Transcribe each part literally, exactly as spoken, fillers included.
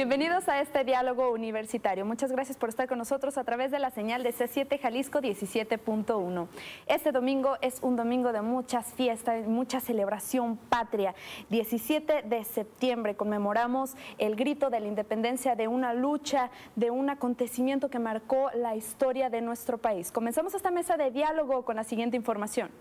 Bienvenidos a este diálogo universitario. Muchas gracias por estar con nosotros a través de la señal de C siete Jalisco diecisiete punto uno. Este domingo es un domingo de muchas fiestas, mucha celebración patria. diecisiete de septiembre conmemoramos el grito de la independencia, de una lucha, de un acontecimiento que marcó la historia de nuestro país. Comenzamos esta mesa de diálogo con la siguiente información.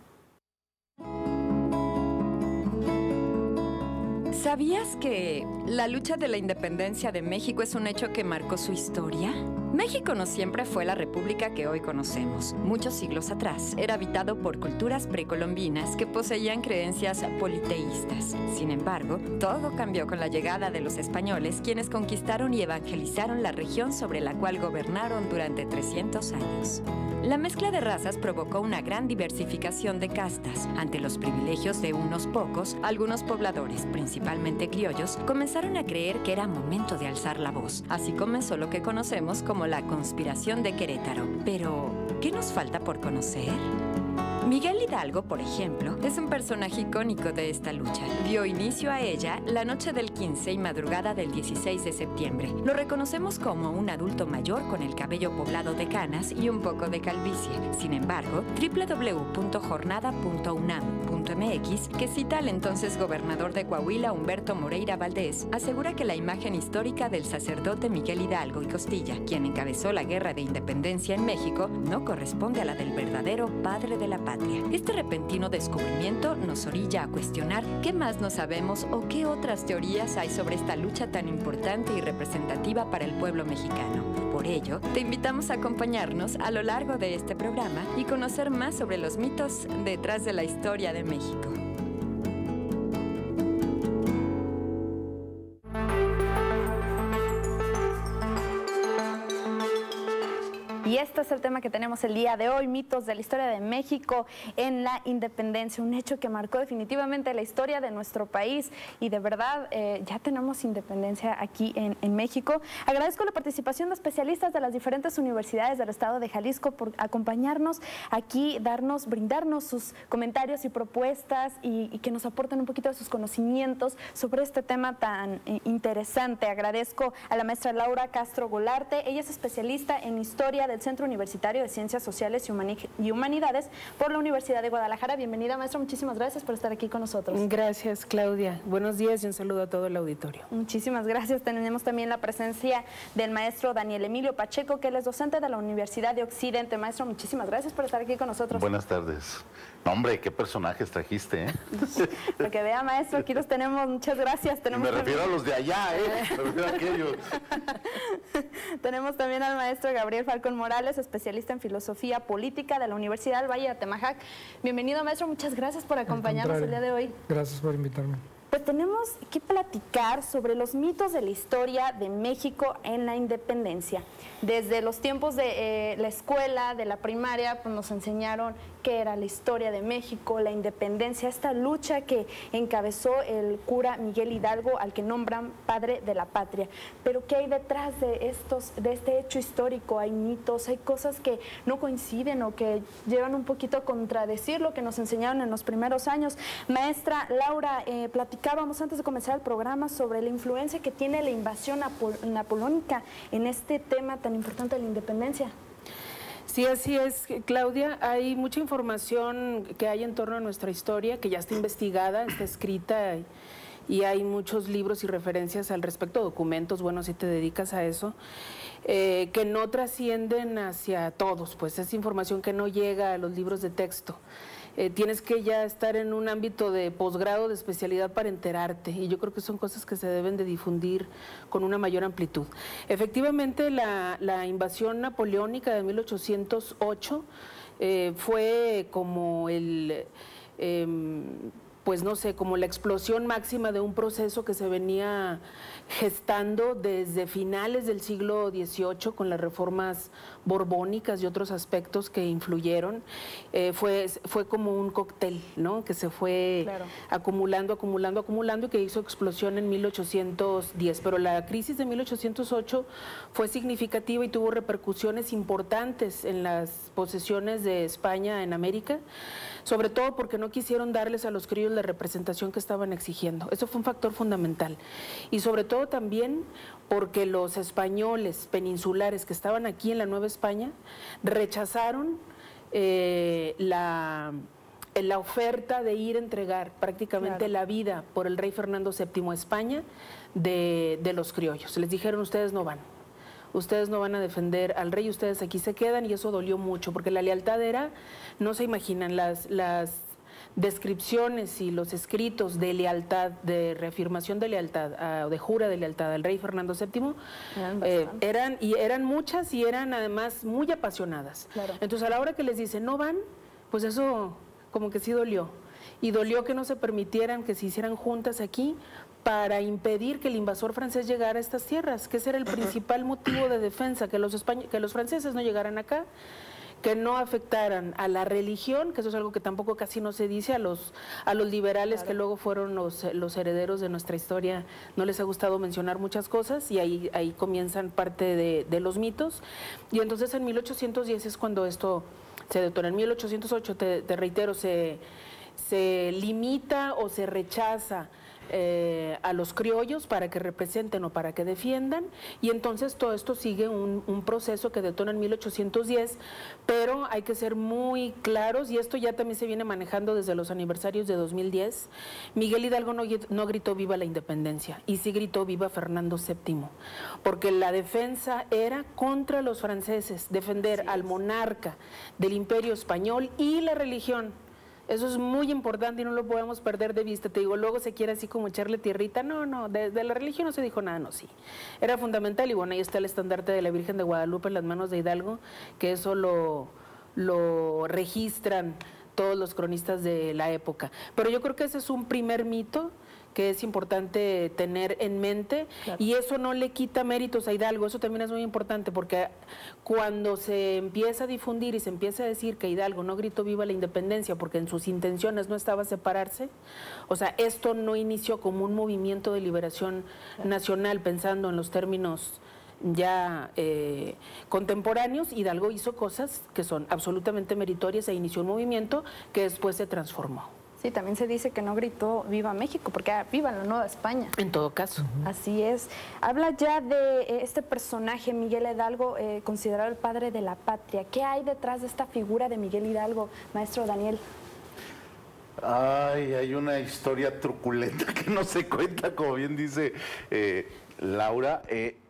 ¿Sabías que la lucha de la independencia de México es un hecho que marcó su historia? México no siempre fue la república que hoy conocemos. Muchos siglos atrás era habitado por culturas precolombinas que poseían creencias politeístas. Sin embargo, todo cambió con la llegada de los españoles, quienes conquistaron y evangelizaron la región sobre la cual gobernaron durante trescientos años. La mezcla de razas provocó una gran diversificación de castas. Ante los privilegios de unos pocos, algunos pobladores, principalmente criollos, comenzaron a creer que era momento de alzar la voz. Así comenzó lo que conocemos como la conspiración de Querétaro. Pero, ¿qué nos falta por conocer? Miguel Hidalgo, por ejemplo, es un personaje icónico de esta lucha. Dio inicio a ella la noche del quince y madrugada del dieciséis de septiembre. Lo reconocemos como un adulto mayor con el cabello poblado de canas y un poco de calvicie. Sin embargo, doble u doble u doble u punto jornada punto unam punto m x, que cita al entonces gobernador de Coahuila, Humberto Moreira Valdés, asegura que la imagen histórica del sacerdote Miguel Hidalgo y Costilla, quien encabezó la Guerra de Independencia en México, no corresponde a la del verdadero padre de la patria. Este repentino descubrimiento nos orilla a cuestionar qué más no sabemos o qué otras teorías hay sobre esta lucha tan importante y representativa para el pueblo mexicano. Por ello, te invitamos a acompañarnos a lo largo de este programa y conocer más sobre los mitos detrás de la historia de México. Y este es el tema que tenemos el día de hoy, mitos de la historia de México en la independencia, un hecho que marcó definitivamente la historia de nuestro país y de verdad eh, ya tenemos independencia aquí en, en México. Agradezco la participación de especialistas de las diferentes universidades del estado de Jalisco por acompañarnos aquí, darnos, brindarnos sus comentarios y propuestas y, y que nos aporten un poquito de sus conocimientos sobre este tema tan eh, interesante. Agradezco a la maestra Laura Castro Golarte, ella es especialista en historia del Centro Universitario de Ciencias Sociales y Humanidades por la Universidad de Guadalajara. Bienvenida, maestra, muchísimas gracias por estar aquí con nosotros. Gracias, Claudia. Buenos días y un saludo a todo el auditorio. Muchísimas gracias. Tenemos también la presencia del maestro Daniel Emilio Pacheco, que él es docente de la Universidad de Occidente. Maestro, muchísimas gracias por estar aquí con nosotros. Buenas tardes. Hombre, qué personajes trajiste, ¿eh? Para que vea, maestro, aquí los tenemos. Muchas gracias. Tenemos Me refiero también a los de allá, ¿eh? Me refiero a aquellos. Tenemos también al maestro Gabriel Falcón Morales, especialista en filosofía política de la Universidad del Valle de Atemajac. Bienvenido, maestro, muchas gracias por acompañarnos el día de hoy. Gracias por invitarme. Pues tenemos que platicar sobre los mitos de la historia de México en la independencia. Desde los tiempos de eh, la escuela, de la primaria, pues nos enseñaron qué era la historia de México, la independencia, esta lucha que encabezó el cura Miguel Hidalgo, al que nombran padre de la patria. Pero ¿qué hay detrás de, estos, de este hecho histórico? Hay mitos, hay cosas que no coinciden o que llevan un poquito a contradecir lo que nos enseñaron en los primeros años. Maestra Laura, eh, platicábamos antes de comenzar el programa sobre la influencia que tiene la invasión napoleónica en este tema tan importante de la independencia. Sí, así es, Claudia. Hay mucha información que hay en torno a nuestra historia, que ya está investigada, está escrita y, y hay muchos libros y referencias al respecto, documentos, bueno, si te dedicas a eso, eh, que no trascienden hacia todos, pues es información que no llega a los libros de texto. Eh, tienes que ya estar en un ámbito de posgrado, de especialidad para enterarte, y yo creo que son cosas que se deben de difundir con una mayor amplitud. Efectivamente, la, la invasión napoleónica de mil ochocientos ocho eh, fue como el... Eh, pues no sé, como la explosión máxima de un proceso que se venía gestando desde finales del siglo dieciocho con las reformas borbónicas y otros aspectos que influyeron. Eh, fue, fue como un cóctel, ¿no? Que se fue claro. acumulando, acumulando, acumulando y que hizo explosión en mil ochocientos diez. Pero la crisis de mil ochocientos ocho fue significativa y tuvo repercusiones importantes en las posesiones de España en América, sobre todo porque no quisieron darles a los criollos la representación que estaban exigiendo. Eso fue un factor fundamental. Y sobre todo también porque los españoles peninsulares que estaban aquí en la Nueva España rechazaron eh, la, la oferta de ir a entregar prácticamente claro. la vida por el rey Fernando séptimo a España de, de los criollos. Les dijeron, ustedes no van. Ustedes no van a defender al rey, ustedes aquí se quedan, y eso dolió mucho, porque la lealtad era, no se imaginan, las, las descripciones y los escritos de lealtad, de reafirmación de lealtad, o de jura de lealtad al rey Fernando séptimo, eran, eh, eran, y eran muchas y eran además muy apasionadas. Claro. Entonces a la hora que les dicen no van, pues eso como que sí dolió. Y dolió que no se permitieran que se hicieran juntas aquí para impedir que el invasor francés llegara a estas tierras, que ese era el principal motivo de defensa, que los, españ- que los franceses no llegaran acá, que no afectaran a la religión, que eso es algo que tampoco casi no se dice, a los, a los liberales claro. que luego fueron los, los herederos de nuestra historia, no les ha gustado mencionar muchas cosas, y ahí, ahí comienzan parte de, de los mitos. Y entonces en mil ochocientos diez es cuando esto se detona. En mil ochocientos ocho, te, te reitero, se, se limita o se rechaza Eh, a los criollos para que representen o para que defiendan, y entonces todo esto sigue un, un proceso que detona en mil ochocientos diez, pero hay que ser muy claros, y esto ya también se viene manejando desde los aniversarios de dos mil diez. Miguel Hidalgo no, no gritó viva la independencia, y sí gritó viva Fernando séptimo, porque la defensa era contra los franceses, defender sí. al monarca del imperio español y la religión. Eso es muy importante y no lo podemos perder de vista. Te digo, luego se quiere así como echarle tierrita. No, no, de, de la religión no se dijo nada, no, sí. Era fundamental, y bueno, ahí está el estandarte de la Virgen de Guadalupe en las manos de Hidalgo, que eso lo, lo registran todos los cronistas de la época. Pero yo creo que ese es un primer mito que es importante tener en mente, claro. y eso no le quita méritos a Hidalgo. Eso también es muy importante, porque cuando se empieza a difundir y se empieza a decir que Hidalgo no gritó viva la independencia porque en sus intenciones no estaba separarse, o sea, esto no inició como un movimiento de liberación claro. nacional pensando en los términos ya eh, contemporáneos. Hidalgo hizo cosas que son absolutamente meritorias e inició un movimiento que después se transformó. Sí, también se dice que no gritó viva México, porque era viva la Nueva España. En todo caso. Uh-huh. Así es. Habla ya de eh, este personaje, Miguel Hidalgo, eh, considerado el padre de la patria. ¿Qué hay detrás de esta figura de Miguel Hidalgo, maestro Daniel? Ay, hay una historia truculenta que no se cuenta, como bien dice eh, Laura. Eh,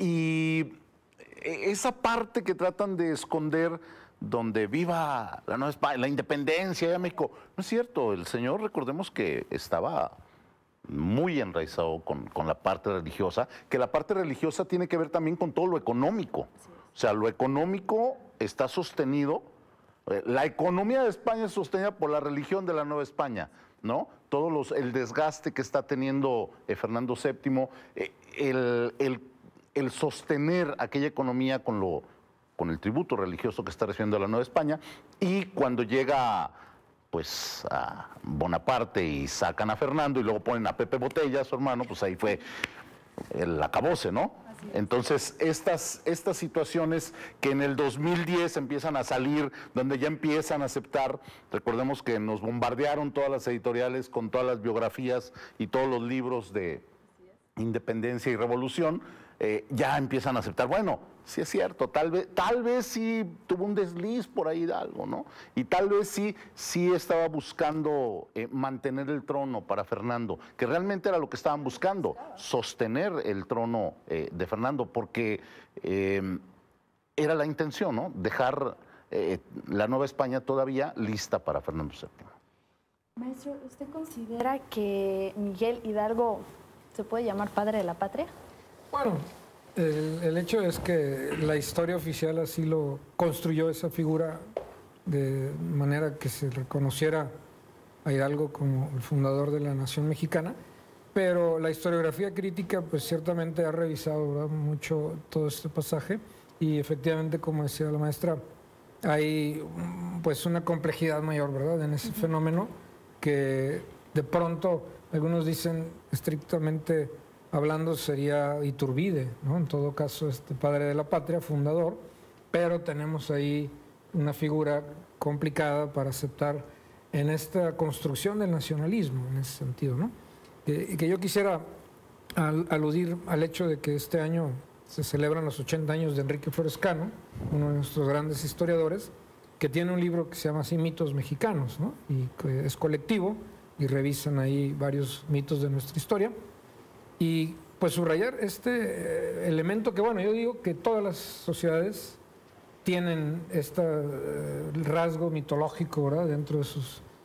y esa parte que tratan de esconder, donde viva la Nueva España, la independencia de México. No es cierto, el señor, recordemos que estaba muy enraizado con, con la parte religiosa, que la parte religiosa tiene que ver también con todo lo económico. O sea, lo económico está sostenido, eh, la economía de España es sostenida por la religión de la Nueva España, ¿no? Todo los, el desgaste que está teniendo eh, Fernando séptimo, eh, el, el, el sostener aquella economía con lo con el tributo religioso que está recibiendo la Nueva España, y cuando llega pues a Bonaparte y sacan a Fernando y luego ponen a Pepe Botella, su hermano, pues ahí fue el acabose, ¿no? Entonces, estas, estas situaciones que en el dos mil diez empiezan a salir, donde ya empiezan a aceptar, recordemos que nos bombardearon todas las editoriales con todas las biografías y todos los libros de independencia y revolución, eh, ya empiezan a aceptar, bueno, sí es cierto, tal vez, tal vez sí tuvo un desliz por ahí de algo, ¿no? Y tal vez sí, sí estaba buscando eh, mantener el trono para Fernando, que realmente era lo que estaban buscando, sostener el trono eh, de Fernando, porque eh, era la intención, ¿no? Dejar eh, la Nueva España todavía lista para Fernando séptimo. Maestro, ¿usted considera que Miguel Hidalgo se puede llamar padre de la patria? Bueno, el, el hecho es que la historia oficial así lo construyó, esa figura, de manera que se reconociera a Hidalgo como el fundador de la nación mexicana, pero la historiografía crítica pues ciertamente ha revisado, ¿verdad?, mucho todo este pasaje, y efectivamente, como decía la maestra, hay pues una complejidad mayor, ¿verdad?, en ese uh-huh. fenómeno, que de pronto algunos dicen estrictamente hablando sería Iturbide, ¿no? En todo caso, este padre de la patria, fundador, pero tenemos ahí una figura complicada para aceptar en esta construcción del nacionalismo, en ese sentido, ¿no? Que, que yo quisiera al, aludir al hecho de que este año se celebran los ochenta años de Enrique Flores Cano, uno de nuestros grandes historiadores, que tiene un libro que se llama así Mitos Mexicanos, ¿no? Y que es colectivo, y revisan ahí varios mitos de nuestra historia. Y pues subrayar este eh, elemento que, bueno, yo digo que todas las sociedades tienen este eh, rasgo mitológico, ¿verdad?, dentro de su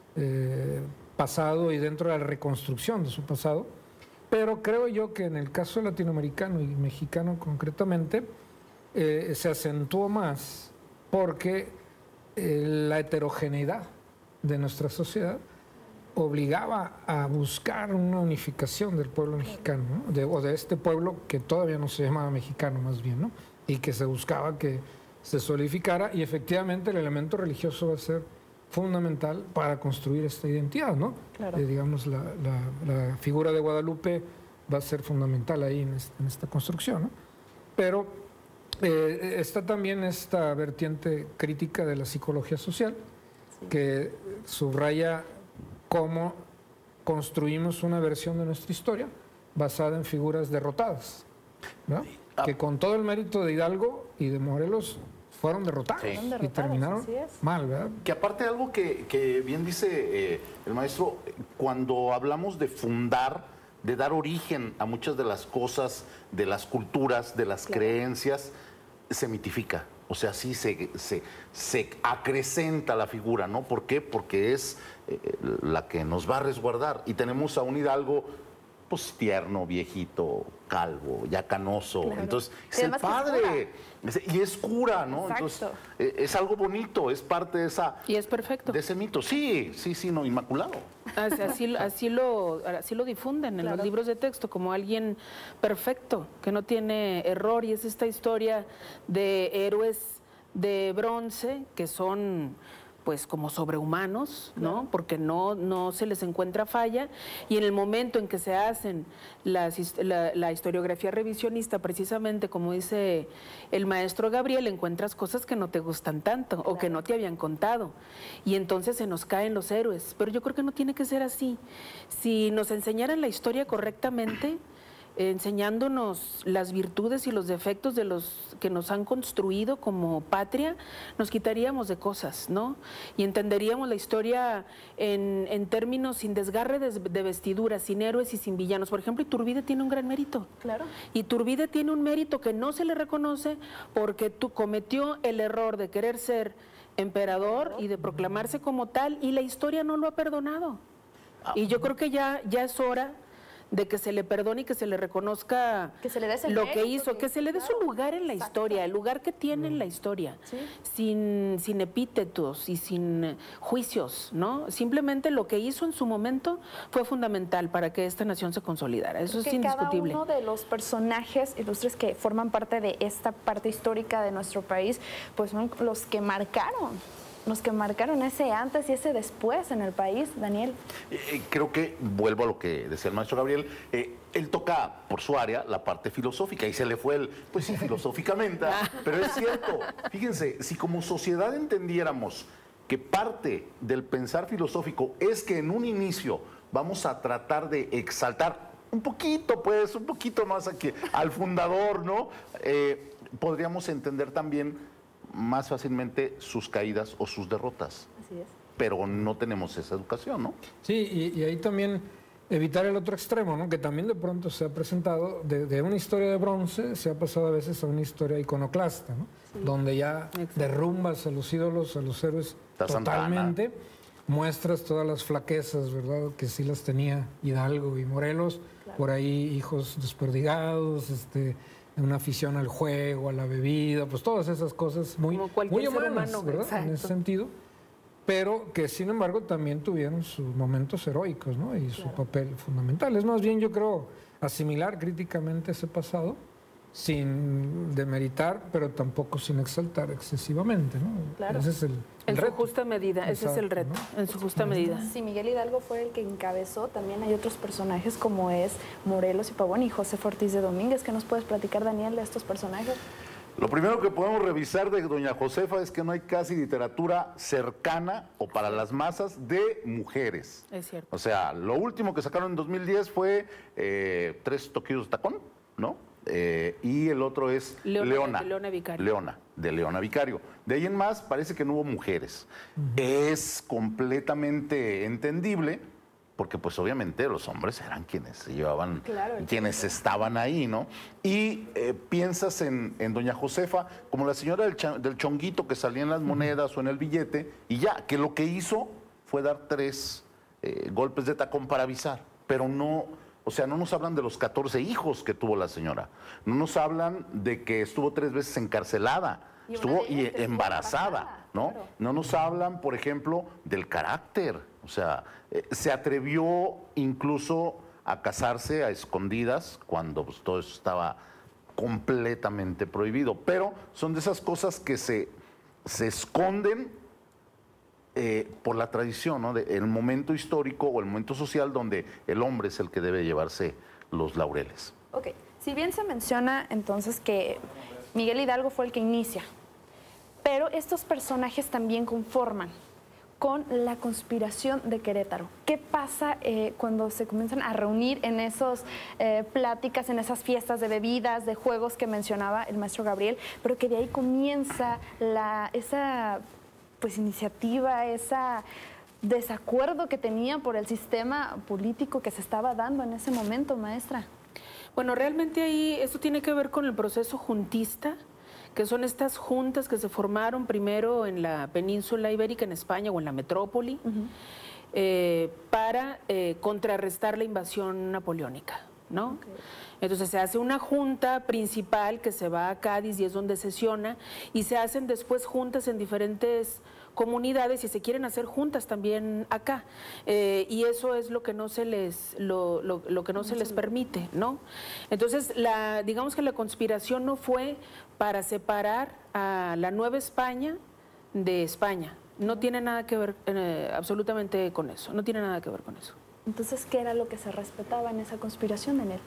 eh, pasado y dentro de la reconstrucción de su pasado. Pero creo yo que en el caso latinoamericano y mexicano concretamente, eh, se acentuó más porque eh, la heterogeneidad de nuestra sociedad obligaba a buscar una unificación del pueblo mexicano, ¿no? de, o de este pueblo que todavía no se llamaba mexicano más bien, ¿no? Y que se buscaba que se solidificara, y efectivamente el elemento religioso va a ser fundamental para construir esta identidad, ¿no? Claro. Eh, digamos, la, la, la figura de Guadalupe va a ser fundamental ahí en, este, en esta construcción, ¿no? Pero eh, está también esta vertiente crítica de la psicología social, sí, que subraya cómo construimos una versión de nuestra historia basada en figuras derrotadas, ¿no? Que con todo el mérito de Hidalgo y de Morelos fueron derrotados, sí, y derrotados, terminaron mal, ¿verdad? Que aparte algo que, que bien dice eh, el maestro, cuando hablamos de fundar, de dar origen a muchas de las cosas, de las culturas, de las claro. creencias, se mitifica. O sea, sí se, se, se acrecenta la figura, ¿no? ¿Por qué? Porque es eh, la que nos va a resguardar. Y tenemos a un Hidalgo, pues, tierno, viejito, calvo, ya canoso. Claro. Entonces, es el padre. Es, y es cura, ¿no? Exacto. Entonces, eh, es algo bonito, es parte de esa... Y es perfecto. De ese mito. Sí, sí, sí, no, inmaculado. Así, así, así, lo, así lo difunden en claro. los libros de texto, como alguien perfecto, que no tiene error, y es esta historia de héroes de bronce que son pues como sobrehumanos, ¿no? Claro. Porque no, no se les encuentra falla, y en el momento en que se hacen las, la, la historiografía revisionista, precisamente como dice el maestro Gabriel, encuentras cosas que no te gustan tanto, claro, o que no te habían contado, y entonces se nos caen los héroes. Pero yo creo que no tiene que ser así. Si nos enseñaran la historia correctamente, enseñándonos las virtudes y los defectos de los que nos han construido como patria, nos quitaríamos de cosas, ¿no? Y entenderíamos la historia en, en términos sin desgarre de, de vestiduras, sin héroes y sin villanos. Por ejemplo, Iturbide tiene un gran mérito. Claro. Iturbide tiene un mérito que no se le reconoce porque tú cometió el error de querer ser emperador y de proclamarse como tal, y la historia no lo ha perdonado. Y yo creo que ya, ya es hora de que se le perdone y que se le reconozca que se le dé lo que hizo, que, que se le dé claro, su lugar en la exacto. historia, el lugar que tiene en la historia, ¿sí? sin, sin epítetos y sin juicios, ¿no? Simplemente lo que hizo en su momento fue fundamental para que esta nación se consolidara. Eso Porque es indiscutible. Cada uno de los personajes ilustres que forman parte de esta parte histórica de nuestro país, pues son los que marcaron. Los que marcaron ese antes y ese después en el país, Daniel. Eh, creo que, vuelvo a lo que decía el maestro Gabriel, eh, él toca por su área la parte filosófica y se le fue el, pues sí, filosóficamente, pero es cierto. Fíjense, si como sociedad entendiéramos que parte del pensar filosófico es que en un inicio vamos a tratar de exaltar un poquito, pues, un poquito más aquí al fundador, ¿no? Eh, podríamos entender también más fácilmente sus caídas o sus derrotas. Así es. Pero no tenemos esa educación, ¿no? Sí, y, y ahí también evitar el otro extremo, ¿no? Que también de pronto se ha presentado, de, de una historia de bronce se ha pasado a veces a una historia iconoclasta, ¿no? Sí. Donde ya Exacto. derrumbas a los ídolos, a los héroes La totalmente, Santana. Muestras todas las flaquezas, ¿verdad? Que sí las tenía Hidalgo y Morelos, claro. Por ahí hijos desperdigados, este... una afición al juego, a la bebida, pues todas esas cosas muy, muy humanas, humano, ¿verdad? Exacto. En ese sentido, pero que sin embargo también tuvieron sus momentos heroicos, ¿no? Y su claro. papel fundamental. Es más bien, yo creo, asimilar críticamente ese pasado sin demeritar, pero tampoco sin exaltar excesivamente, ¿no? Claro. Ese es el, el en reto. su justa medida, ese Exacto, es el reto, ¿no? En su justa medida. Sí, Miguel Hidalgo fue el que encabezó, también hay otros personajes como es Morelos y Pavón y José Ortiz de Domínguez. ¿Qué nos puedes platicar, Daniel, de estos personajes? Lo primero que podemos revisar de doña Josefa es que no hay casi literatura cercana o para las masas de mujeres. Es cierto. O sea, lo último que sacaron en dos mil diez fue eh, Tres toquillos de tacón, ¿no? Eh, y el otro es Leona, Leona. de Leona Vicario. Leona, de Leona Vicario. De ahí en más parece que no hubo mujeres. Uh-huh. Es completamente entendible, porque pues obviamente los hombres eran quienes se llevaban, claro, quienes estaban ahí, ¿no? Y eh, piensas en, en doña Josefa como la señora del, del chonguito que salía en las monedas uh-huh. o en el billete, y ya, que lo que hizo fue dar tres eh, golpes de tacón para avisar, pero no, o sea, no nos hablan de los catorce hijos que tuvo la señora, no nos hablan de que estuvo tres veces encarcelada, y estuvo y embarazada, embarazada, ¿no? Claro. No nos hablan, por ejemplo, del carácter, o sea, eh, se atrevió incluso a casarse a escondidas cuando pues, todo eso estaba completamente prohibido, pero son de esas cosas que se, se esconden eh, por la tradición, ¿no? De el momento histórico o el momento social donde el hombre es el que debe llevarse los laureles. Ok, si bien se menciona entonces que Miguel Hidalgo fue el que inicia, pero estos personajes también conforman con la conspiración de Querétaro. ¿Qué pasa eh, cuando se comienzan a reunir en esas eh, pláticas, en esas fiestas de bebidas, de juegos que mencionaba el maestro Gabriel, pero que de ahí comienza la, esa pues, iniciativa, ese desacuerdo que tenía por el sistema político que se estaba dando en ese momento, maestra? Bueno, realmente ahí esto tiene que ver con el proceso juntista, que son estas juntas que se formaron primero en la península ibérica, en España o en la metrópoli, uh-huh. eh, para eh, contrarrestar la invasión napoleónica, ¿no? Okay. Entonces se hace una junta principal que se va a Cádiz y es donde sesiona, y se hacen después juntas en diferentes comunidades y se quieren hacer juntas también acá, eh, y eso es lo que no se les lo, lo, lo que no se les permite, ¿no? Entonces la digamos que la conspiración no fue para separar a la Nueva España de España, no tiene nada que ver eh, absolutamente con eso, no tiene nada que ver con eso. Entonces, ¿qué era lo que se respetaba en esa conspiración, Daniel?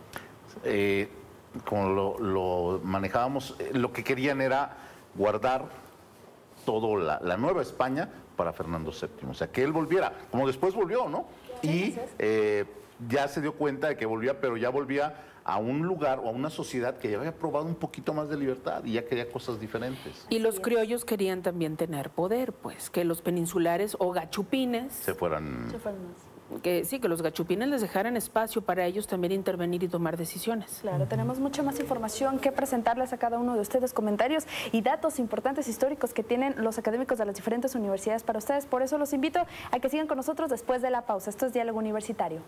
Eh, como lo, lo manejábamos, eh, lo que querían era guardar todo la, la Nueva España para Fernando séptimo, o sea, que él volviera, como después volvió, ¿no? Y eh, ya se dio cuenta de que volvía, pero ya volvía a un lugar o a una sociedad que ya había probado un poquito más de libertad y ya quería cosas diferentes. Y los criollos querían también tener poder, pues, que los peninsulares o gachupines se fueran... Se fueran más. Que sí, que los gachupines les dejaran espacio para ellos también intervenir y tomar decisiones. Claro, tenemos mucha más información que presentarles a cada uno de ustedes, comentarios y datos importantes históricos que tienen los académicos de las diferentes universidades para ustedes. Por eso los invito a que sigan con nosotros después de la pausa. Esto es Diálogo Universitario.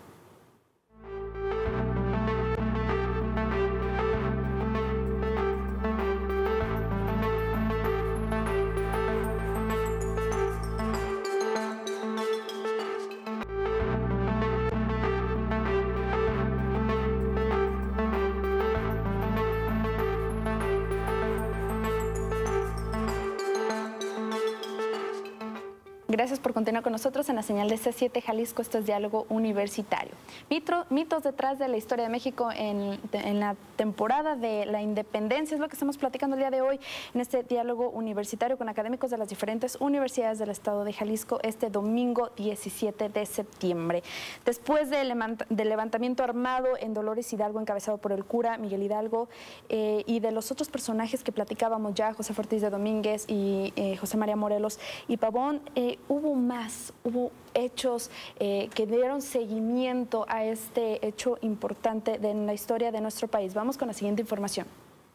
Gracias por continuar con nosotros en la señal de C siete Jalisco. Esto es Diálogo Universitario. Mitro, mitos detrás de la historia de México en, en la temporada de la independencia. Es lo que estamos platicando el día de hoy en este Diálogo Universitario con académicos de las diferentes universidades del estado de Jalisco este domingo diecisiete de septiembre. Después del, levant del levantamiento armado en Dolores Hidalgo encabezado por el cura Miguel Hidalgo eh, y de los otros personajes que platicábamos ya, José Ortiz de Domínguez y eh, José María Morelos y Pavón, eh, hubo más, hubo hechos eh, que dieron seguimiento a este hecho importante de en la historia de nuestro país. Vamos con la siguiente información.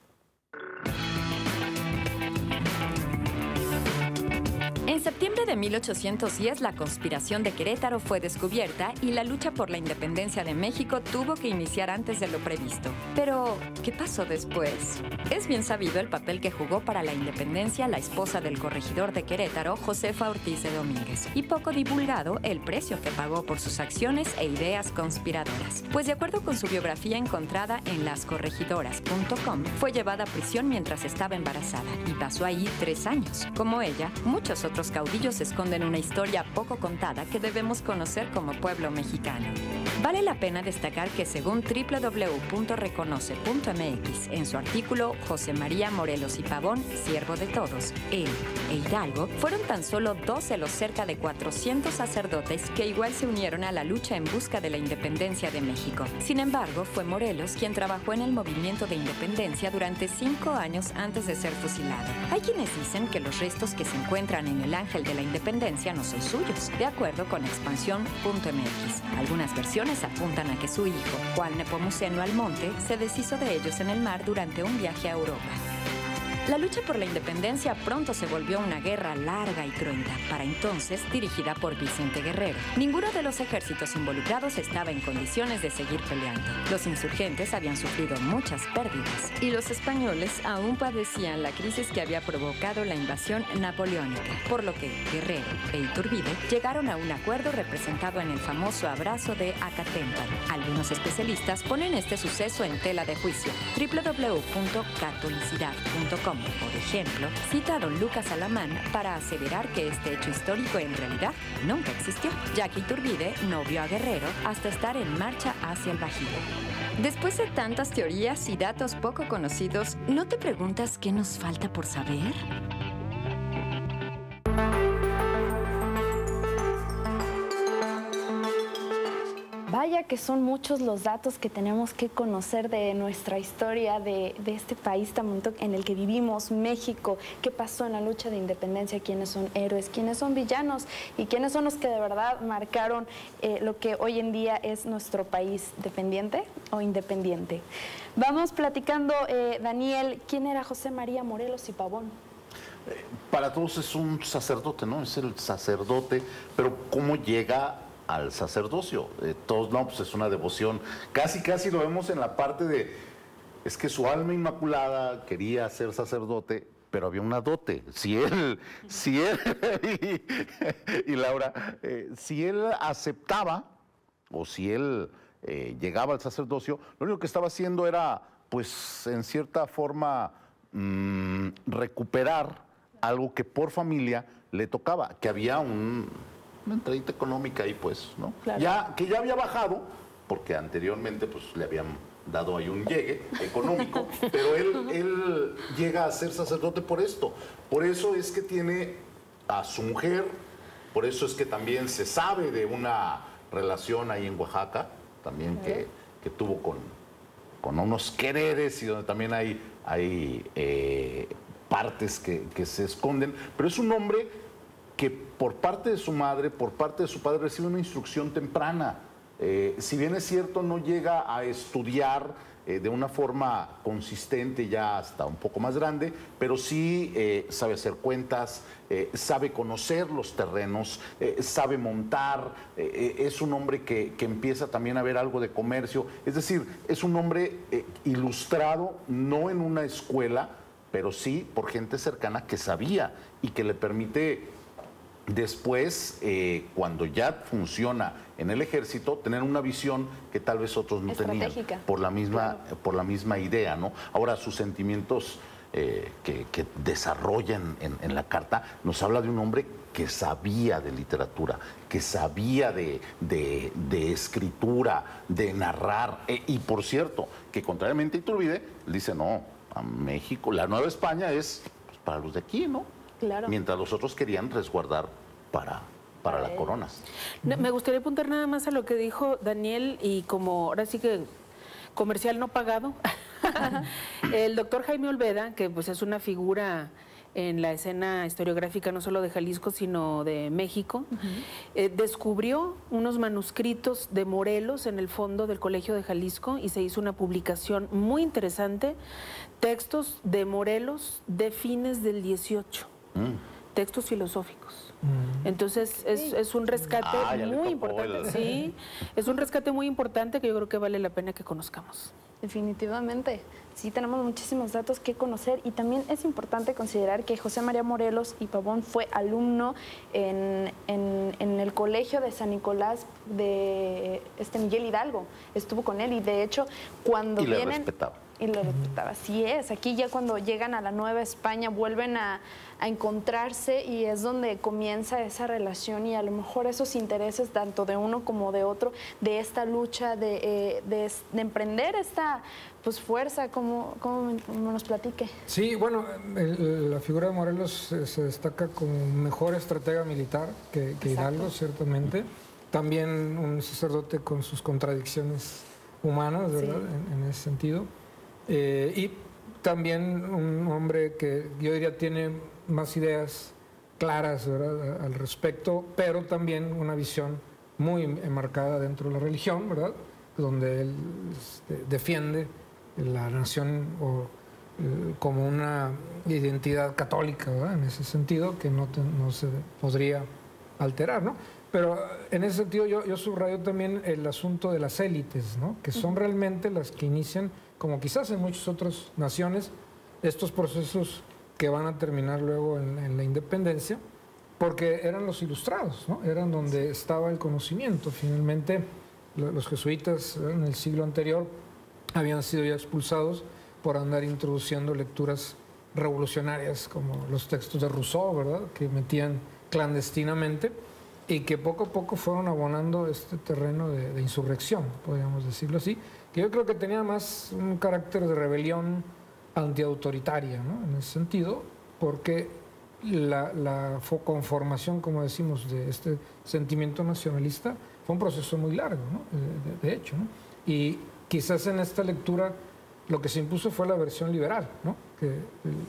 En septiembre de mil ochocientos diez, la conspiración de Querétaro fue descubierta y la lucha por la independencia de México tuvo que iniciar antes de lo previsto. Pero, ¿qué pasó después? Es bien sabido el papel que jugó para la independencia la esposa del corregidor de Querétaro, Josefa Ortiz de Domínguez, y poco divulgado el precio que pagó por sus acciones e ideas conspiradoras. Pues de acuerdo con su biografía encontrada en las corregidoras punto com, fue llevada a prisión mientras estaba embarazada y pasó ahí tres años. Como ella, muchos otros caudillos esconden una historia poco contada que debemos conocer como pueblo mexicano. Vale la pena destacar que según doble u doble u doble u punto reconoce punto eme equis, en su artículo José María Morelos y Pavón, siervo de todos, él e Hidalgo, fueron tan solo dos de los cerca de cuatrocientos sacerdotes que igual se unieron a la lucha en busca de la independencia de México. Sin embargo, fue Morelos quien trabajó en el movimiento de independencia durante cinco años antes de ser fusilado. Hay quienes dicen que los restos que se encuentran en el Ángel de la Independencia no son suyos, de acuerdo con expansión punto eme equis. Algunas versiones apuntan a que su hijo, Juan Nepomuceno Almonte, se deshizo de ellos en el mar durante un viaje a Europa. La lucha por la independencia pronto se volvió una guerra larga y cruenta, para entonces dirigida por Vicente Guerrero. Ninguno de los ejércitos involucrados estaba en condiciones de seguir peleando. Los insurgentes habían sufrido muchas pérdidas y los españoles aún padecían la crisis que había provocado la invasión napoleónica, por lo que Guerrero e Iturbide llegaron a un acuerdo representado en el famoso abrazo de Acatempan. Algunos especialistas ponen este suceso en tela de juicio. doble u doble u doble u punto catolicidad punto com, por ejemplo, cita a don Lucas Alamán para aseverar que este hecho histórico en realidad nunca existió, ya que Iturbide no vio a Guerrero hasta estar en marcha hacia el Bajío. Después de tantas teorías y datos poco conocidos, ¿no te preguntas qué nos falta por saber? Vaya que son muchos los datos que tenemos que conocer de nuestra historia, de, de este país tan bonito en el que vivimos, México, qué pasó en la lucha de independencia, quiénes son héroes, quiénes son villanos y quiénes son los que de verdad marcaron eh, lo que hoy en día es nuestro país, dependiente o independiente. Vamos platicando, eh, Daniel, ¿quién era José María Morelos y Pavón? Eh, para todos es un sacerdote, ¿no? Es el sacerdote, pero ¿cómo llega al sacerdocio? Eh, todos, no, pues es una devoción. Casi, casi lo vemos en la parte de, es que su alma inmaculada quería ser sacerdote, pero había una dote. Si él, si él, y, y Laura, eh, si él aceptaba, o si él eh, llegaba al sacerdocio, lo único que estaba haciendo era, pues, en cierta forma, mmm, recuperar algo que por familia le tocaba, que había un... una entradita económica ahí, pues, ¿no? Claro. Ya, que ya había bajado, porque anteriormente pues le habían dado ahí un llegue económico, pero él, él llega a ser sacerdote por esto. Por eso es que tiene a su mujer, por eso es que también se sabe de una relación ahí en Oaxaca, también que, que tuvo con, con unos quereres y donde también hay, hay eh, partes que, que se esconden, pero es un hombre que por parte de su madre, por parte de su padre, recibe una instrucción temprana. Eh, si bien es cierto, no llega a estudiar eh, de una forma consistente ya hasta un poco más grande, pero sí eh, sabe hacer cuentas, eh, sabe conocer los terrenos, eh, sabe montar, eh, es un hombre que, que empieza también a ver algo de comercio. Es decir, es un hombre eh, ilustrado, no en una escuela, pero sí por gente cercana que sabía y que le permite... Después, eh, cuando ya funciona en el ejército, tener una visión que tal vez otros no tenían por la misma, claro. por la misma idea, ¿no? Ahora, sus sentimientos eh, que, que desarrollan en, en la carta nos habla de un hombre que sabía de literatura, que sabía de, de, de escritura, de narrar. Eh, y por cierto, que contrariamente a Iturbide, dice, no, a México, la Nueva España es pues, para los de aquí, ¿no? Claro. Mientras los otros querían resguardar para, para las coronas. No, me gustaría apuntar nada más a lo que dijo Daniel y como ahora sí que comercial no pagado. El doctor Jaime Olveda, que pues es una figura en la escena historiográfica no solo de Jalisco, sino de México, uh-huh. eh, descubrió unos manuscritos de Morelos en el fondo del Colegio de Jalisco y se hizo una publicación muy interesante, textos de Morelos de fines del dieciocho. Mm. Textos filosóficos. Mm. Entonces es, es un rescate ah, muy importante. El... Sí, es un rescate muy importante que yo creo que vale la pena que conozcamos. Definitivamente, sí tenemos muchísimos datos que conocer y también es importante considerar que José María Morelos y Pavón fue alumno en, en, en el colegio de San Nicolás de este Miguel Hidalgo, estuvo con él y de hecho cuando y le vienen... respetaba. Y lo retrataba, así es. Aquí ya cuando llegan a la Nueva España vuelven a, a encontrarse y es donde comienza esa relación y a lo mejor esos intereses tanto de uno como de otro, de esta lucha, de, eh, de, de emprender esta pues fuerza, como, como nos platique. Sí, bueno, el, la figura de Morelos se, se destaca como mejor estratega militar que, que Hidalgo, ciertamente. También un sacerdote con sus contradicciones humanas, ¿verdad? Sí. En, en ese sentido. Eh, y también un hombre que yo diría tiene más ideas claras, ¿verdad?, al respecto, pero también una visión muy enmarcada dentro de la religión, ¿verdad?, donde él este, defiende la nación o, eh, como una identidad católica, ¿verdad?, en ese sentido, que no, te, no se podría alterar, ¿no? Pero en ese sentido yo, yo subrayo también el asunto de las élites, ¿no?, que son realmente las que inician, como quizás en muchas otras naciones, estos procesos que van a terminar luego en, en la independencia, porque eran los ilustrados, ¿no? Eran donde estaba el conocimiento. Finalmente, los jesuitas en el siglo anterior habían sido ya expulsados por andar introduciendo lecturas revolucionarias, como los textos de Rousseau, ¿verdad?, que metían clandestinamente, y que poco a poco fueron abonando este terreno de, de insurrección, podríamos decirlo así, que yo creo que tenía más un carácter de rebelión antiautoritaria, ¿no?, en ese sentido, porque la, la conformación, como decimos, de este sentimiento nacionalista fue un proceso muy largo, ¿no?, de, de hecho, ¿no? Y quizás en esta lectura lo que se impuso fue la versión liberal, ¿no?, que el,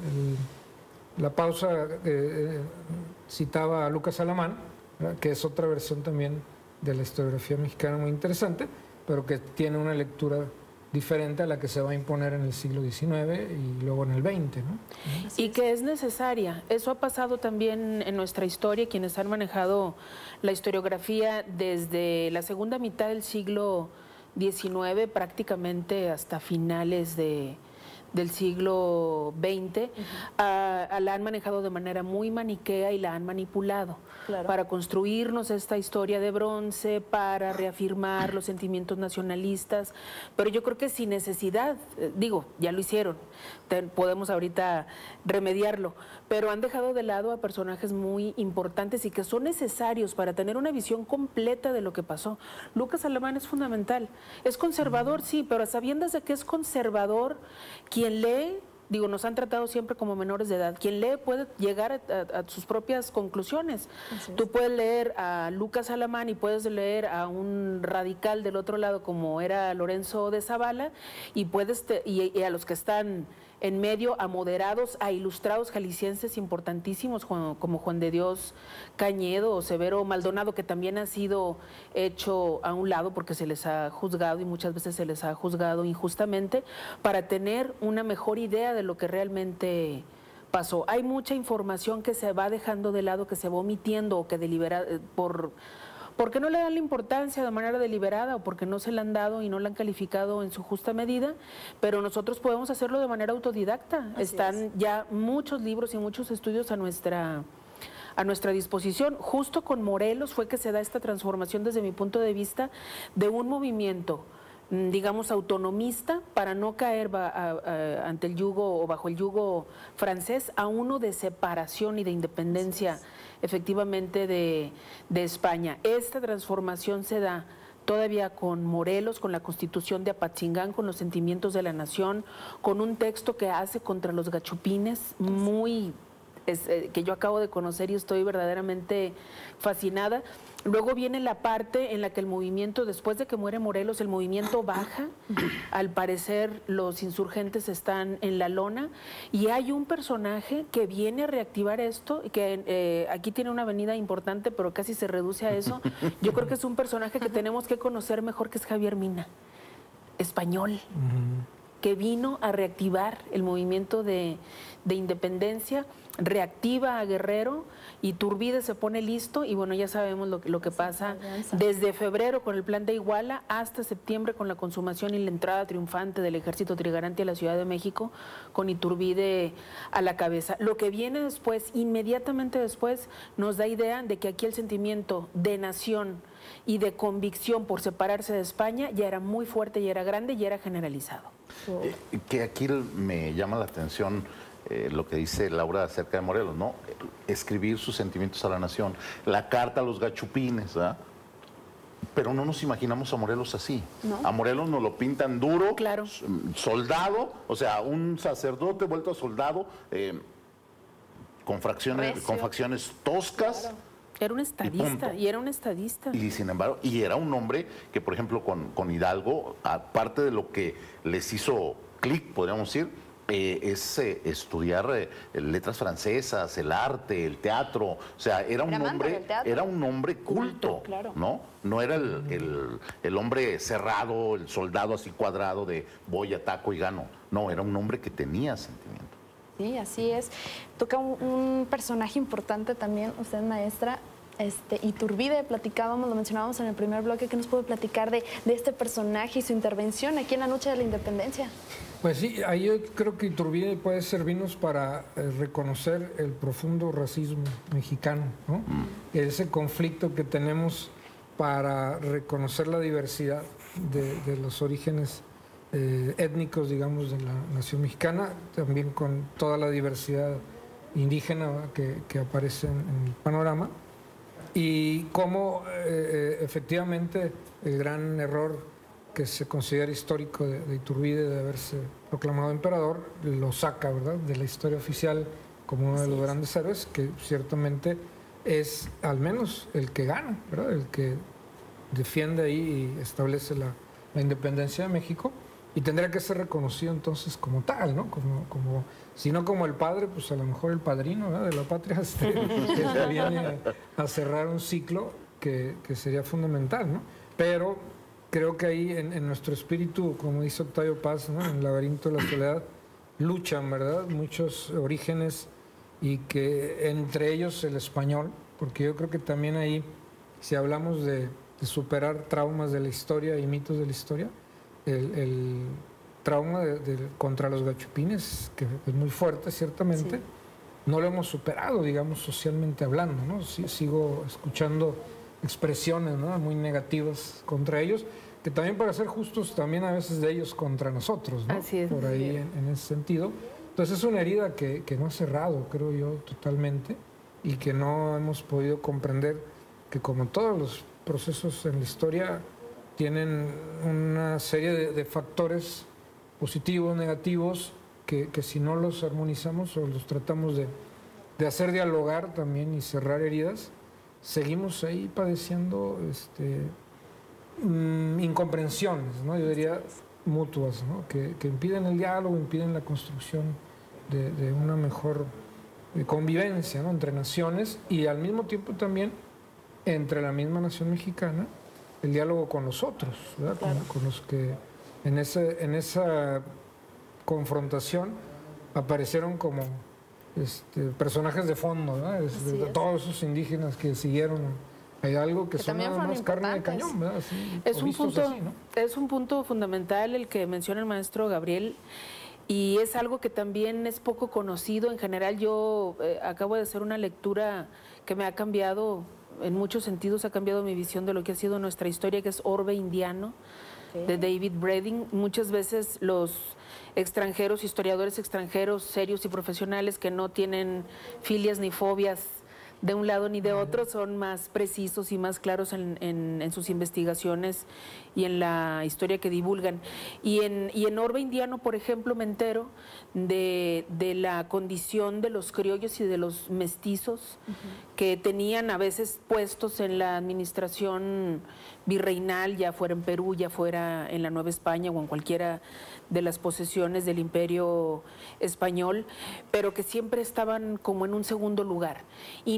el, la pausa eh, citaba a Lucas Alamán, ¿verdad?, que es otra versión también de la historiografía mexicana muy interesante, pero que tiene una lectura diferente a la que se va a imponer en el siglo diecinueve y luego en el veinte, ¿no? Y que es necesaria. Eso ha pasado también en nuestra historia, quienes han manejado la historiografía desde la segunda mitad del siglo diecinueve prácticamente hasta finales de... del siglo veinte, uh-huh. a, a la han manejado de manera muy maniquea y la han manipulado, claro, para construirnos esta historia de bronce, para reafirmar los sentimientos nacionalistas, pero yo creo que sin necesidad, eh, digo, ya lo hicieron, te, podemos ahorita remediarlo, pero han dejado de lado a personajes muy importantes y que son necesarios para tener una visión completa de lo que pasó. Lucas Alamán es fundamental, es conservador, uh-huh. sí, pero sabiendo de que es conservador, quien lee, digo, nos han tratado siempre como menores de edad, quien lee puede llegar a, a, a sus propias conclusiones. Tú puedes leer a Lucas Alamán y puedes leer a un radical del otro lado como era Lorenzo de Zavala y, puedes te, y, y a los que están en medio, a moderados, a ilustrados jaliscienses importantísimos como Juan de Dios Cañedo o Severo Maldonado, que también ha sido hecho a un lado porque se les ha juzgado y muchas veces se les ha juzgado injustamente, para tener una mejor idea de lo que realmente pasó. Hay mucha información que se va dejando de lado, que se va omitiendo o que delibera por... porque no le dan la importancia de manera deliberada o porque no se la han dado y no la han calificado en su justa medida, pero nosotros podemos hacerlo de manera autodidacta. Así Están es. ya muchos libros y muchos estudios a nuestra, a nuestra disposición. Justo con Morelos fue que se da esta transformación desde mi punto de vista de un movimiento, digamos, autonomista, para no caer a, a, a, ante el yugo o bajo el yugo francés, a uno de separación y de independencia efectivamente de, de España. Esta transformación se da todavía con Morelos, con la Constitución de Apatzingán, con los sentimientos de la nación, con un texto que hace contra los gachupines, muy es, eh, que yo acabo de conocer y estoy verdaderamente fascinada. Luego viene la parte en la que el movimiento, después de que muere Morelos, el movimiento baja. Al parecer los insurgentes están en la lona y hay un personaje que viene a reactivar esto, que eh, aquí tiene una avenida importante, pero casi se reduce a eso. Yo creo que es un personaje que tenemos que conocer mejor, que es Javier Mina, español, uh-huh. que vino a reactivar el movimiento de, de independencia reactiva a Guerrero, Iturbide se pone listo y bueno, ya sabemos lo, lo que pasa desde febrero con el plan de Iguala hasta septiembre con la consumación y la entrada triunfante del ejército trigarante a la Ciudad de México con Iturbide a la cabeza. Lo que viene después, inmediatamente después, nos da idea de que aquí el sentimiento de nación y de convicción por separarse de España ya era muy fuerte, ya era grande, y era generalizado. Eh, que aquí me llama la atención eh, lo que dice Laura acerca de Morelos, ¿no? Escribir sus sentimientos a la nación, la carta a los gachupines, ¿verdad? Pero no nos imaginamos a Morelos así. ¿No? A Morelos nos lo pintan duro, claro, soldado, o sea, un sacerdote vuelto a soldado, eh, con, fracciones, con facciones toscas. Claro. Era un estadista, y, y era un estadista. Y sin embargo, y era un hombre que, por ejemplo, con, con Hidalgo, aparte de lo que les hizo clic, podríamos decir, eh, es eh, estudiar eh, letras francesas, el arte, el teatro. O sea, era un era hombre, era un hombre culto, culto claro. ¿no? No era el, el, el hombre cerrado, el soldado así cuadrado de voy, ataco y gano. No, era un hombre que tenía sentimiento. Sí, así es. Toca un, un personaje importante también, usted, maestra, este, Iturbide, platicábamos, lo mencionábamos en el primer bloque. ¿Qué nos puede platicar de, de este personaje y su intervención aquí en la lucha de la independencia? Pues sí, ahí yo creo que Iturbide puede servirnos para eh, reconocer el profundo racismo mexicano, ¿no? Mm. Ese conflicto que tenemos para reconocer la diversidad de, de los orígenes Eh, étnicos, digamos, de la nación mexicana, también con toda la diversidad indígena que, que aparece en, en el panorama, y cómo eh, efectivamente el gran error que se considera histórico de, de Iturbide, de haberse proclamado emperador, lo saca, ¿verdad?, de la historia oficial como uno de los grandes héroes, que ciertamente es al menos el que gana, ¿verdad?, el que defiende ahí y establece la, la independencia de México. Y tendría que ser reconocido entonces como tal, ¿no? Como, como, si no como el padre, pues a lo mejor el padrino, ¿no?, de la patria, este, que viene a, a cerrar un ciclo que, que sería fundamental, ¿no? Pero creo que ahí en, en nuestro espíritu, como dice Octavio Paz, ¿no?, en el laberinto de la soledad, luchan, ¿verdad?, muchos orígenes, y que entre ellos el español, porque yo creo que también ahí, si hablamos de, de superar traumas de la historia y mitos de la historia, El, el trauma de, de, contra los gachupines, que es muy fuerte ciertamente, sí, no lo hemos superado, digamos, socialmente hablando, ¿no? Sí, sigo escuchando expresiones, ¿no?, muy negativas contra ellos, que también, para ser justos, también a veces de ellos contra nosotros, ¿no? Así es. Por ahí en, en ese sentido. Entonces es una herida que, que no ha cerrado, creo yo, totalmente, y que no hemos podido comprender que, como todos los procesos en la historia, tienen una serie de, de factores positivos, negativos, que, que si no los armonizamos o los tratamos de, de hacer dialogar también y cerrar heridas, seguimos ahí padeciendo este, mmm, incomprensiones, ¿no? Yo diría mutuas, ¿no?, que, que impiden el diálogo, impiden la construcción de, de una mejor convivencia, ¿no?, entre naciones, y al mismo tiempo también entre la misma nación mexicana, el diálogo con los otros, ¿verdad? Claro. Con, con los que en, ese, en esa confrontación aparecieron como este, personajes de fondo, ¿verdad? Es, de, de todos esos indígenas que siguieron a Hidalgo, que, que son nada más carne de cañón, ¿verdad? Así, es, un punto, así, ¿no? Es un punto fundamental el que menciona el maestro Gabriel, y es algo que también es poco conocido. En general, yo eh, acabo de hacer una lectura que me ha cambiado, en muchos sentidos ha cambiado mi visión de lo que ha sido nuestra historia, que es Orbe Indiano, sí, de David Bredin. Muchas veces los extranjeros, historiadores extranjeros serios y profesionales que no tienen filias ni fobias de un lado ni de otro, son más precisos y más claros en, en, en sus investigaciones y en la historia que divulgan. Y en, y en Orbe Indiano, por ejemplo, me entero de, de la condición de los criollos y de los mestizos, uh-huh, que tenían a veces puestos en la administración virreinal, ya fuera en Perú, ya fuera en la Nueva España o en cualquiera de las posesiones del Imperio Español, pero que siempre estaban como en un segundo lugar. Y no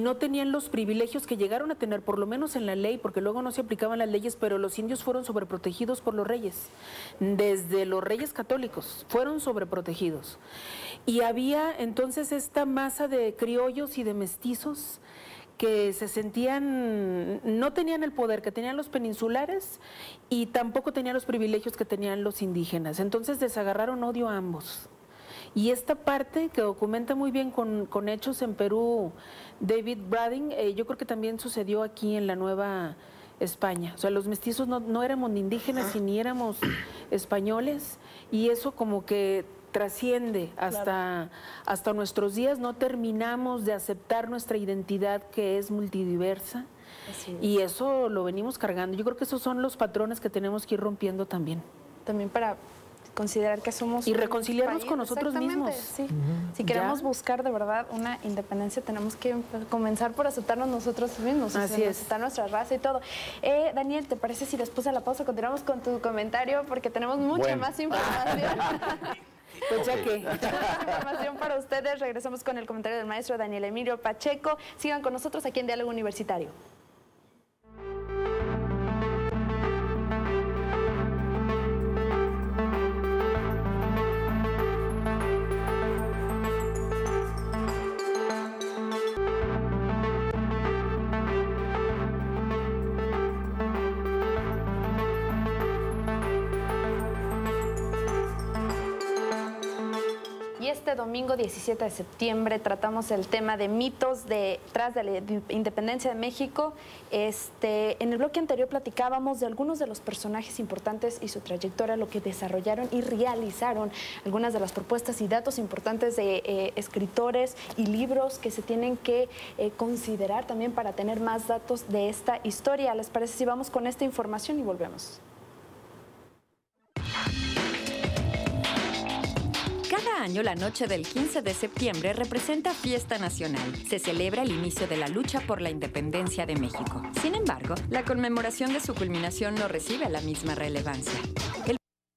no tenían los privilegios que llegaron a tener, por lo menos en la ley, porque luego no se aplicaban las leyes, pero los indios fueron sobreprotegidos por los reyes, desde los reyes católicos, fueron sobreprotegidos. Y había entonces esta masa de criollos y de mestizos que se sentían, no tenían el poder que tenían los peninsulares y tampoco tenían los privilegios que tenían los indígenas. Entonces desagarraron odio a ambos. Y esta parte que documenta muy bien con, con hechos en Perú, David Brading, eh, yo creo que también sucedió aquí en la Nueva España. O sea, los mestizos no, no éramos ni indígenas y ni éramos españoles, y eso como que trasciende hasta, claro. hasta nuestros días. No terminamos de aceptar nuestra identidad, que es multidiversa, es. Y eso lo venimos cargando. Yo creo que esos son los patrones que tenemos que ir rompiendo también. También para considerar que somos y reconciliarnos con nosotros mismos. Sí. Uh-huh. Si queremos ¿Ya? buscar de verdad una independencia, tenemos que comenzar por aceptarnos nosotros mismos, Así o sea, es. aceptar nuestra raza y todo. Eh, Daniel, ¿te parece si después de la pausa continuamos con tu comentario? Porque tenemos mucha bueno. más información. Pues ya que información para ustedes. Regresamos con el comentario del maestro Daniel Emilio Pacheco. Sigan con nosotros aquí en Diálogo Universitario. Este domingo diecisiete de septiembre tratamos el tema de mitos detrás de la independencia de México. Este, en el bloque anterior platicábamos de algunos de los personajes importantes y su trayectoria, lo que desarrollaron y realizaron, algunas de las propuestas y datos importantes de eh, escritores y libros que se tienen que eh, considerar también para tener más datos de esta historia. ¿Les parece si vamos con esta información y volvemos? Cada año, la noche del quince de septiembre representa fiesta nacional. Se celebra el inicio de la lucha por la independencia de México. Sin embargo, la conmemoración de su culminación no recibe la misma relevancia. El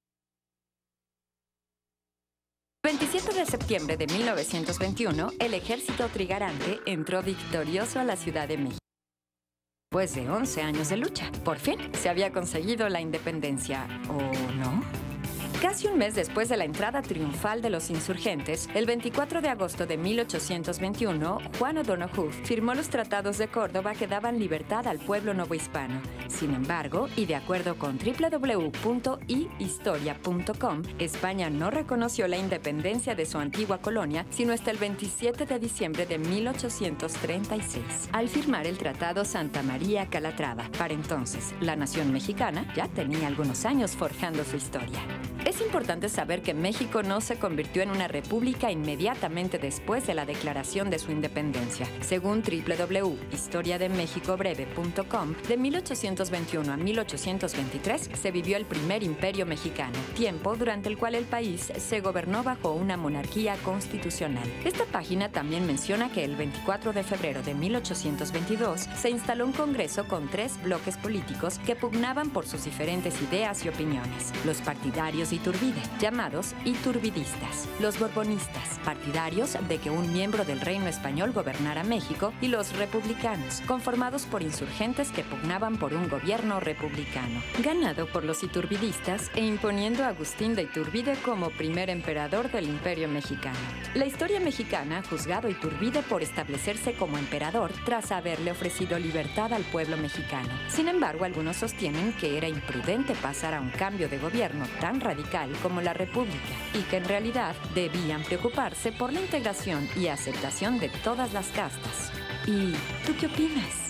veintisiete de septiembre de mil novecientos veintiuno, el ejército trigarante entró victorioso a la Ciudad de México. Después de once años de lucha, por fin se había conseguido la independencia, ¿o no? Casi un mes después de la entrada triunfal de los insurgentes, el veinticuatro de agosto de mil ochocientos veintiuno, Juan O'Donoghue firmó los tratados de Córdoba que daban libertad al pueblo novohispano. Sin embargo, y de acuerdo con doble u doble u doble u punto i historia punto com, España no reconoció la independencia de su antigua colonia sino hasta el veintisiete de diciembre de mil ochocientos treinta y seis, al firmar el Tratado Santa María Calatrava. Para entonces, la nación mexicana ya tenía algunos años forjando su historia. Es importante saber que México no se convirtió en una república inmediatamente después de la declaración de su independencia. Según doble u doble u doble u punto historia de méxico breve punto com, de mil ochocientos veintiuno a mil ochocientos veintitrés se vivió el primer imperio mexicano, tiempo durante el cual el país se gobernó bajo una monarquía constitucional. Esta página también menciona que el veinticuatro de febrero de mil ochocientos veintidós se instaló un congreso con tres bloques políticos que pugnaban por sus diferentes ideas y opiniones. Los partidarios Iturbide, llamados iturbidistas, los borbonistas, partidarios de que un miembro del reino español gobernara México, y los republicanos, conformados por insurgentes que pugnaban por un gobierno republicano. Ganado por los iturbidistas e imponiendo a Agustín de Iturbide como primer emperador del Imperio Mexicano. La historia mexicana ha juzgado a Iturbide por establecerse como emperador tras haberle ofrecido libertad al pueblo mexicano. Sin embargo, algunos sostienen que era imprudente pasar a un cambio de gobierno tan radical como la República, y que en realidad debían preocuparse por la integración y aceptación de todas las castas. ¿Y tú qué opinas?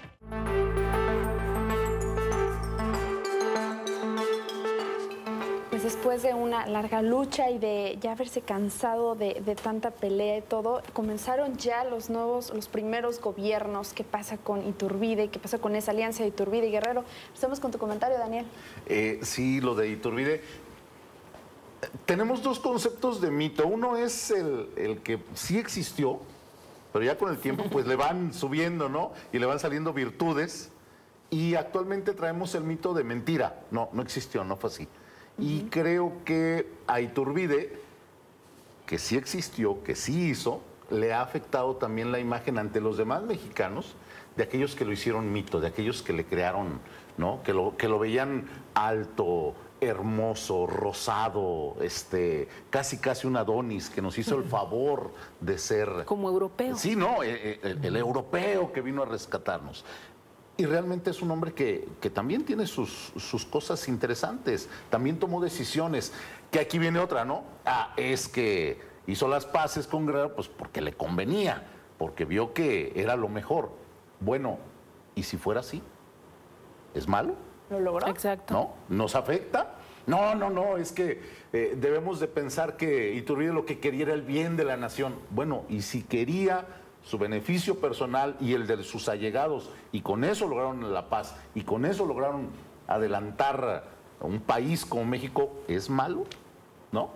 Pues después de una larga lucha y de ya haberse cansado de, de tanta pelea y todo, comenzaron ya los nuevos, los primeros gobiernos. ¿Qué pasa con Iturbide? ¿Qué pasa con esa alianza de Iturbide y Guerrero? Empezamos con tu comentario, Daniel. Eh, sí, lo de Iturbide. Tenemos dos conceptos de mito. Uno es el, el que sí existió, pero ya con el tiempo pues le van subiendo, ¿no? Y le van saliendo virtudes. Y actualmente traemos el mito de mentira. No, no existió, no fue así. Y creo que a Iturbide, que sí existió, que sí hizo, le ha afectado también la imagen ante los demás mexicanos de aquellos que lo hicieron mito, de aquellos que le crearon, ¿no? Que lo, que lo veían alto, hermoso, rosado, este, casi casi un Adonis que nos hizo el favor de ser... Como europeo. Sí, no, el, el, el europeo que vino a rescatarnos. Y realmente es un hombre que, que también tiene sus, sus cosas interesantes, también tomó decisiones, que aquí viene otra, ¿no? Ah, es que hizo las paces con Guerrero, pues porque le convenía, porque vio que era lo mejor. Bueno, ¿y si fuera así? ¿Es malo? ¿Lo logró? Exacto. ¿No? ¿Nos afecta? No, no, no, es que eh, debemos de pensar que Iturbide lo que quería era el bien de la nación. Bueno, y si quería su beneficio personal y el de sus allegados, y con eso lograron la paz, y con eso lograron adelantar a un país como México, ¿es malo? ¿No?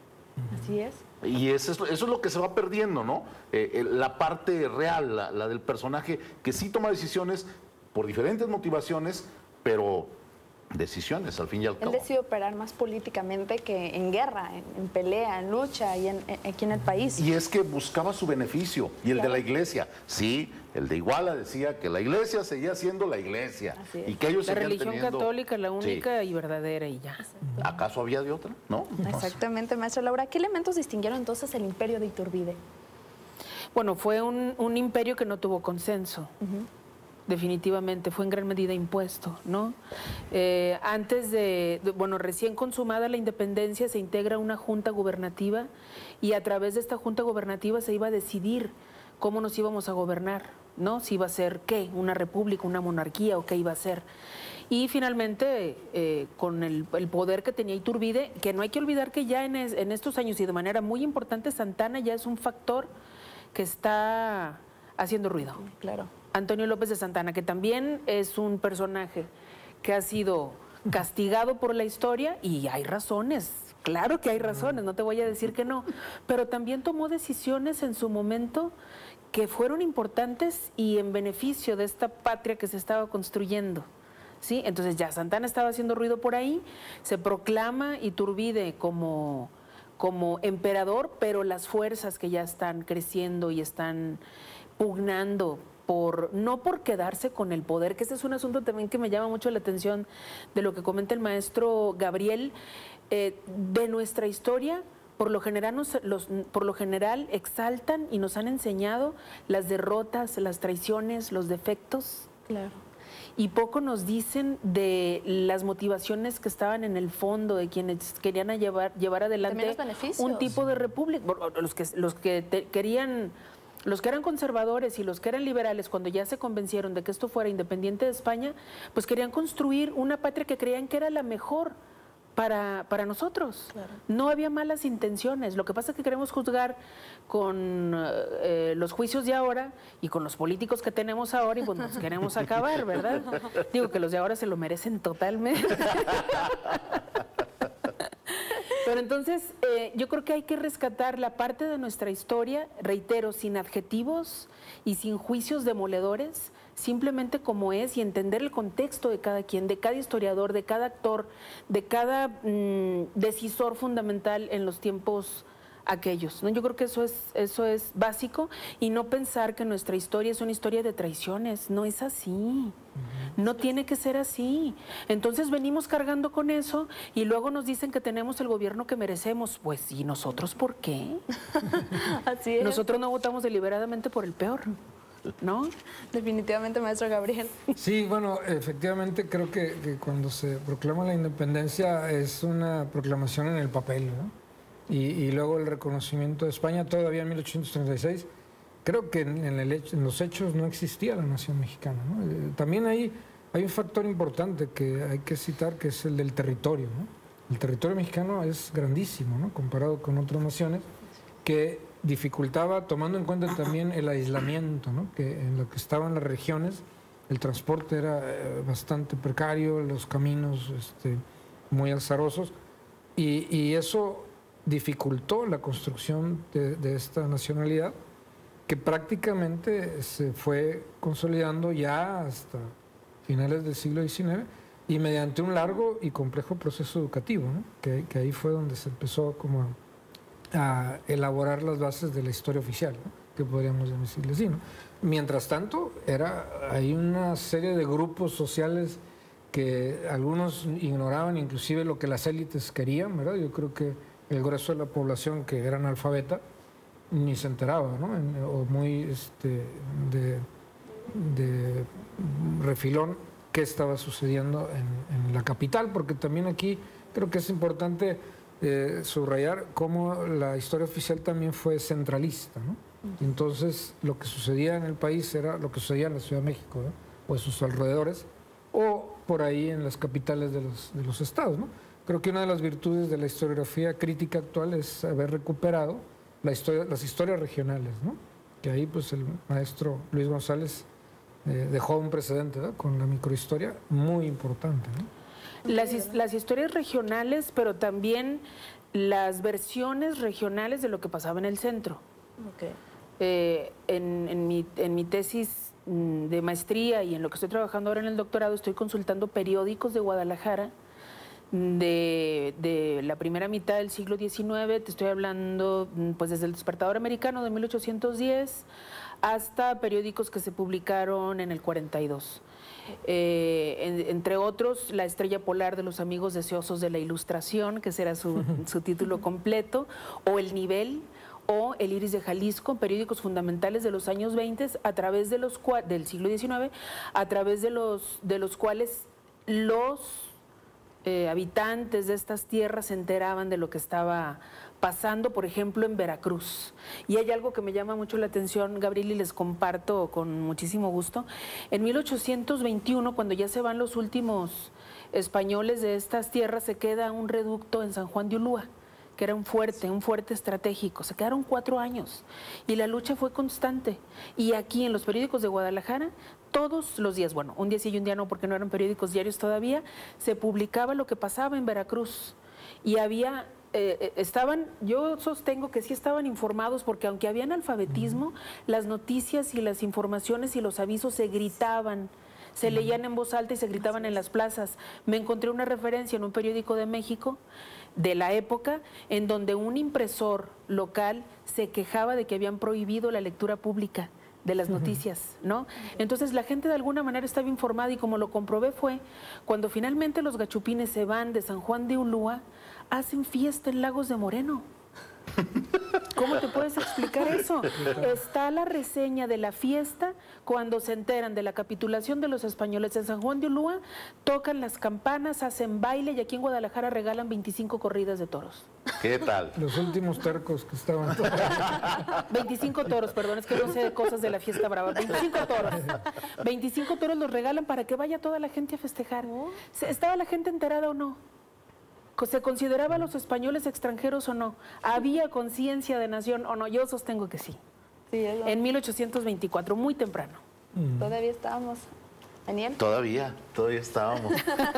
Así es. Y eso es, eso es lo que se va perdiendo, ¿no? Eh, eh, la parte real, la, la del personaje, que sí toma decisiones por diferentes motivaciones, pero decisiones al fin y al Él cabo. decide operar más políticamente que en guerra, en, en pelea, en lucha y en, en, aquí en el país. Y es que buscaba su beneficio, y el Claro. de la iglesia. Sí, el de Iguala decía que la iglesia seguía siendo la iglesia. Así es. Y que ellos La seguían religión teniendo- católica, la Sí. única y verdadera y ya. ¿Acaso había de otra? No. Exactamente, maestra Laura. ¿Qué elementos distinguieron entonces el imperio de Iturbide? Bueno, fue un, un imperio que no tuvo consenso. Definitivamente, fue en gran medida impuesto, ¿no? Eh, antes de, de- bueno, recién consumada la independencia, se integra una junta gubernativa y a través de esta junta gubernativa se iba a decidir cómo nos íbamos a gobernar, ¿no? Si iba a ser, ¿qué? ¿Una república, una monarquía o qué iba a ser? Y finalmente, eh, con el, el poder que tenía Iturbide, que no hay que olvidar que ya en, es- en estos años y de manera muy importante, Santana ya es un factor que está haciendo ruido. Claro. Antonio López de Santana, que también es un personaje que ha sido castigado por la historia y hay razones, claro que hay razones, no te voy a decir que no, pero también tomó decisiones en su momento que fueron importantes y en beneficio de esta patria que se estaba construyendo. ¿Sí? Entonces ya Santana estaba haciendo ruido por ahí, se proclama Iturbide como, como emperador, pero las fuerzas que ya están creciendo y están pugnando por, no por quedarse con el poder, que ese es un asunto también que me llama mucho la atención de lo que comenta el maestro Gabriel, eh, de nuestra historia. Por lo, general nos, los, por lo general exaltan y nos han enseñado las derrotas, las traiciones, los defectos. Claro. Y poco nos dicen de las motivaciones que estaban en el fondo de quienes querían a llevar, llevar adelante También los beneficios. un tipo de república. Los que, los que te- querían, los que eran conservadores y los que eran liberales, cuando ya se convencieron de que esto fuera independiente de España, pues querían construir una patria que creían que era la mejor para, para nosotros. Claro. No había malas intenciones. Lo que pasa es que queremos juzgar con eh, los juicios de ahora y con los políticos que tenemos ahora y pues nos queremos acabar, ¿verdad? Digo que los de ahora se lo merecen totalmente. Pero entonces eh, yo creo que hay que rescatar la parte de nuestra historia, reitero, sin adjetivos y sin juicios demoledores, simplemente como es y entender el contexto de cada quien, de cada historiador, de cada actor, de cada mm, decisor fundamental en los tiempos aquellos, ¿no? Yo creo que eso es, eso es básico y no pensar que nuestra historia es una historia de traiciones, no es así, no tiene que ser así. Entonces venimos cargando con eso y luego nos dicen que tenemos el gobierno que merecemos, pues ¿y nosotros por qué? Así es. Nosotros no votamos deliberadamente por el peor, ¿no? Definitivamente, maestro Gabriel. Sí, bueno, efectivamente creo que, que cuando se proclama la independencia es una proclamación en el papel, ¿no? Y, y luego el reconocimiento de España todavía en mil ochocientos treinta y seis. Creo que en, en el hecho- en los hechos no existía la nación mexicana, ¿no? Eh, también hay, hay un factor importante que hay que citar, que es el del territorio, ¿no? El territorio mexicano es grandísimo, ¿no? Comparado con otras naciones, que dificultaba, tomando en cuenta también el aislamiento, ¿no? Que en lo que estaban las regiones, el transporte era eh, bastante precario, los caminos este, muy azarosos, y, y eso dificultó la construcción de, de esta nacionalidad, que prácticamente se fue consolidando ya hasta finales del siglo diecinueve y mediante un largo y complejo proceso educativo, ¿no? que, que ahí fue donde se empezó como a, a elaborar las bases de la historia oficial, ¿no? Que podríamos decirle así, ¿no? Mientras tanto, era, hay una serie de grupos sociales que algunos ignoraban inclusive lo que las élites querían, ¿verdad? Yo creo que el grueso de la población que era analfabeta ni se enteraba, ¿no? En, o muy este, de, de refilón qué estaba sucediendo en, en la capital, porque también aquí creo que es importante eh, subrayar cómo la historia oficial también fue centralista, ¿no? Entonces, lo que sucedía en el país era lo que sucedía en la Ciudad de México, ¿no? O en sus alrededores, o por ahí en las capitales de los, de los estados, ¿no? Creo que una de las virtudes de la historiografía crítica actual es haber recuperado la historia, las historias regionales, ¿no? Que ahí pues el maestro Luis González eh, dejó un precedente, ¿no? Con la microhistoria muy importante, ¿no? Las, las historias regionales, pero también las versiones regionales de lo que pasaba en el centro. Okay. Eh, en, en, mi, en mi tesis de maestría y en lo que estoy trabajando ahora en el doctorado, estoy consultando periódicos de Guadalajara de, de la primera mitad del siglo diecinueve, te estoy hablando pues desde el Despertador Americano de mil ochocientos diez hasta periódicos que se publicaron en el cuarenta y dos. Eh, en, entre otros, La Estrella Polar de los Amigos Deseosos de la Ilustración, que ese era su, su título completo, o El Nivel, o El Iris de Jalisco, periódicos fundamentales de los años veinte, a través de los del siglo diecinueve, a través de los, de los cuales los eh, habitantes de estas tierras se enteraban de lo que estaba pasando, por ejemplo, en Veracruz. Y hay algo que me llama mucho la atención, Gabriel, y les comparto con muchísimo gusto. En mil ochocientos veintiuno, cuando ya se van los últimos españoles de estas tierras, se queda un reducto en San Juan de Ulúa, que era un fuerte, un fuerte estratégico. Se quedaron cuatro años y la lucha fue constante. Y aquí en los periódicos de Guadalajara, todos los días, bueno, un día sí y un día no, porque no eran periódicos diarios todavía, se publicaba lo que pasaba en Veracruz. Y había, eh, estaban, yo sostengo que sí estaban informados, porque aunque había analfabetismo, las noticias y las informaciones y los avisos se gritaban, se leían en voz alta y se gritaban en las plazas. Me encontré una referencia en un periódico de México de la época, en donde un impresor local se quejaba de que habían prohibido la lectura pública de las noticias, ¿no? Entonces la gente de alguna manera estaba informada, y como lo comprobé fue cuando finalmente los gachupines se van de San Juan de Ulúa, hacen fiesta en Lagos de Moreno. ¿Cómo te puedes explicar eso? Está la reseña de la fiesta cuando se enteran de la capitulación de los españoles en San Juan de Ulúa, tocan las campanas, hacen baile, y aquí en Guadalajara regalan veinticinco corridas de toros. ¿Qué tal? Los últimos tercos que estaban. veinticinco toros, perdón, es que no sé de cosas de la fiesta brava. veinticinco toros. veinticinco toros los regalan para que vaya toda la gente a festejar. ¿Estaba la gente enterada o no? ¿Se consideraba a los españoles extranjeros o no? ¿Había conciencia de nación o no? Yo sostengo que sí. Sí, es lo... En mil ochocientos veinticuatro, muy temprano. Todavía estábamos. ¿Daniel? Todavía, todavía estábamos.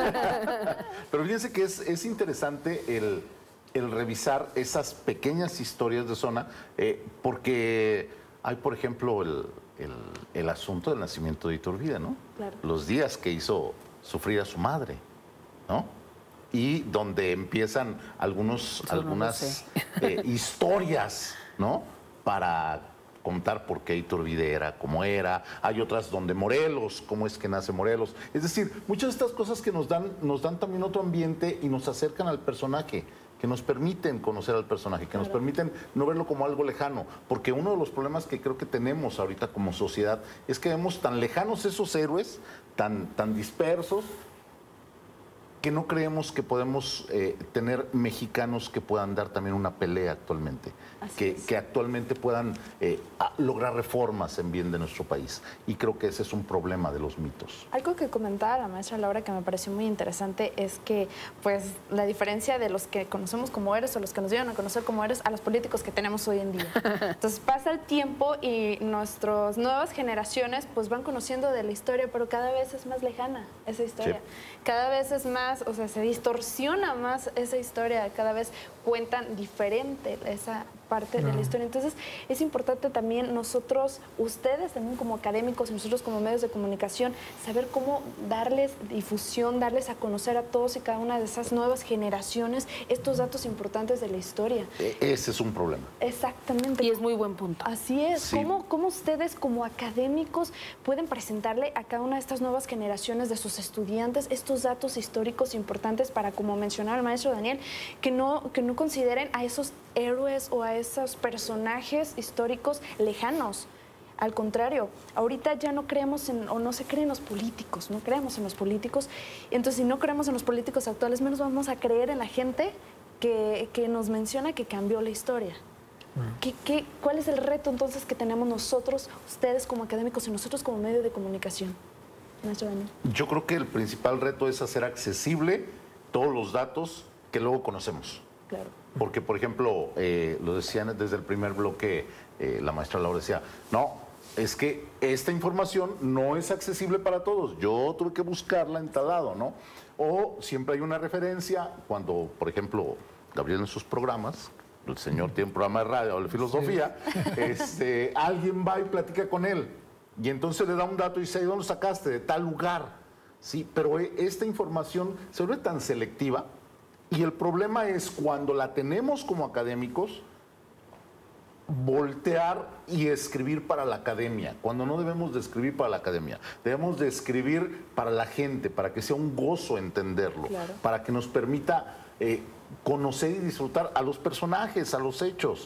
Pero fíjense que es, es interesante el, el revisar esas pequeñas historias de zona, eh, porque hay, por ejemplo, el, el, el asunto del nacimiento de Iturbide, ¿no? Claro. Los días que hizo sufrir a su madre, ¿no? Y donde empiezan algunos, Eso algunas no lo sé. eh, historias, ¿no? Para contar por qué Iturbide era como era. Hay otras donde Morelos, cómo es que nace Morelos. Es decir, muchas de estas cosas que nos dan, nos dan también otro ambiente y nos acercan al personaje, que nos permiten conocer al personaje, que nos permiten no verlo como algo lejano. Porque uno de los problemas que creo que tenemos ahorita como sociedad es que vemos tan lejanos esos héroes, tan, tan dispersos, que no creemos que podemos eh, tener mexicanos que puedan dar también una pelea actualmente, que, que actualmente puedan eh, a, lograr reformas en bien de nuestro país. Y creo que ese es un problema de los mitos. Algo que comentaba la maestra Laura que me pareció muy interesante es que pues la diferencia de los que conocemos como héroes o los que nos llevan a conocer como héroes a los políticos que tenemos hoy en día. Entonces pasa el tiempo y nuestras nuevas generaciones pues van conociendo de la historia, pero cada vez es más lejana esa historia. Sí. Cada vez es más, o sea, se distorsiona más esa historia, cada vez cuentan diferente esa parte de la historia. Entonces, es importante también nosotros, ustedes también como académicos y nosotros como medios de comunicación, saber cómo darles difusión, darles a conocer a todos y cada una de esas nuevas generaciones estos datos importantes de la historia. Ese es un problema. Exactamente. Y es muy buen punto. Así es. Sí. ¿Cómo, ¿Cómo ustedes como académicos pueden presentarle a cada una de estas nuevas generaciones de sus estudiantes estos datos históricos importantes para, como mencionaba el maestro Daniel, que no, que no consideren a esos héroes o a esos personajes históricos lejanos? Al contrario, ahorita ya no creemos en, o no se creen los políticos, no creemos en los políticos. Entonces, si no creemos en los políticos actuales, menos vamos a creer en la gente que, que nos menciona que cambió la historia. ¿Qué, qué, ¿Cuál es el reto entonces que tenemos nosotros, ustedes como académicos y nosotros como medio de comunicación? Maestro Daniel. Yo creo que el principal reto es hacer accesible todos los datos que luego conocemos. Claro. Porque, por ejemplo, eh, lo decían desde el primer bloque, eh, la maestra Laura decía, no, es que esta información no es accesible para todos. Yo tuve que buscarla en tal lado, ¿no? O siempre hay una referencia cuando, por ejemplo, Gabriel en sus programas, el señor tiene un programa de radio de filosofía, sí. este, alguien va y platica con él y entonces le da un dato y dice, ¿de dónde lo sacaste? De tal lugar. Sí, pero esta información se vuelve tan selectiva y el problema es cuando la tenemos como académicos, voltear y escribir para la academia, cuando no debemos de escribir para la academia, debemos de escribir para la gente, para que sea un gozo entenderlo, claro. Para que nos permita eh, conocer y disfrutar a los personajes, a los hechos.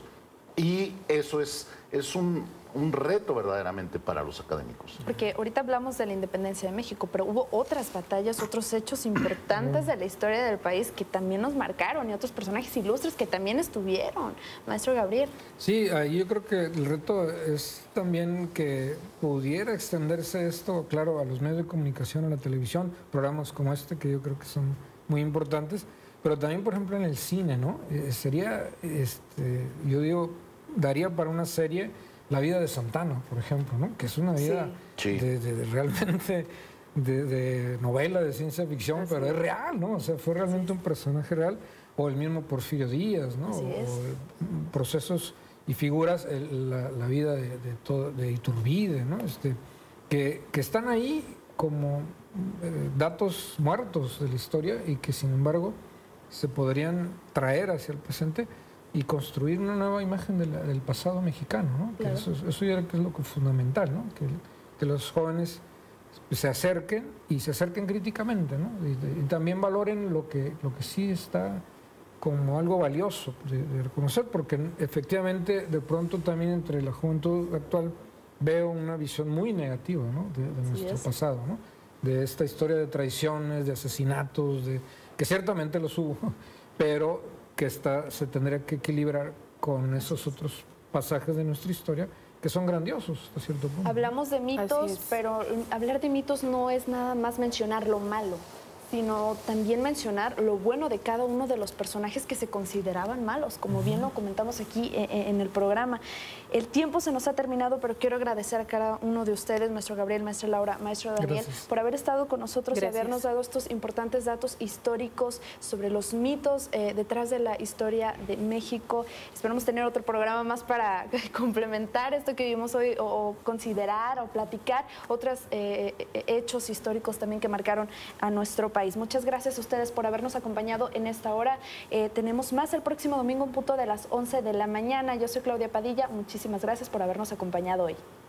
Y eso es, es un, un reto verdaderamente para los académicos. Porque ahorita hablamos de la independencia de México, pero hubo otras batallas, otros hechos importantes de la historia del país que también nos marcaron y otros personajes ilustres que también estuvieron. Maestro Gabriel. Sí, yo creo que el reto es también que pudiera extenderse esto, claro, a los medios de comunicación, a la televisión, programas como este que yo creo que son muy importantes, pero también, por ejemplo, en el cine, ¿no? Eh, sería, este, yo digo, daría para una serie La vida de Santana, por ejemplo, ¿no? Que es una vida sí. de, de, de realmente de, de novela de ciencia ficción, Así pero es. es real, ¿no? O sea, fue realmente un personaje real. O el mismo Porfirio Díaz, ¿no? Así es. O procesos y figuras, el, la, la vida de, de, todo, de Iturbide, ¿no? Este, que, que están ahí como eh, datos muertos de la historia y que, sin embargo, se podrían traer hacia el presente y construir una nueva imagen de la, del pasado mexicano, ¿no? Claro. Que eso, eso yo creo que es lo que es fundamental, ¿no? Que, que los jóvenes se acerquen y se acerquen críticamente, ¿no? Y, y también valoren lo que, lo que sí está como algo valioso de, de reconocer, porque efectivamente de pronto también entre la juventud actual veo una visión muy negativa, ¿no? de, de nuestro sí pasado, ¿no? De esta historia de traiciones, de asesinatos, de que ciertamente los hubo, pero que está, se tendría que equilibrar con esos otros pasajes de nuestra historia que son grandiosos hasta cierto punto. Hablamos de mitos, pero hablar de mitos no es nada más mencionar lo malo, sino también mencionar lo bueno de cada uno de los personajes que se consideraban malos, como bien lo comentamos aquí en el programa. El tiempo se nos ha terminado, pero quiero agradecer a cada uno de ustedes, maestro Gabriel, maestra Laura, maestro Daniel, Gracias. por haber estado con nosotros Gracias. y habernos dado estos importantes datos históricos sobre los mitos eh, detrás de la historia de México. Esperamos tener otro programa más para complementar esto que vimos hoy, o, o considerar o platicar otros eh, hechos históricos también que marcaron a nuestro país. Muchas gracias a ustedes por habernos acompañado en esta hora. Eh, tenemos más el próximo domingo, un punto de las once de la mañana. Yo soy Claudia Padilla. Muchísimas gracias por habernos acompañado hoy.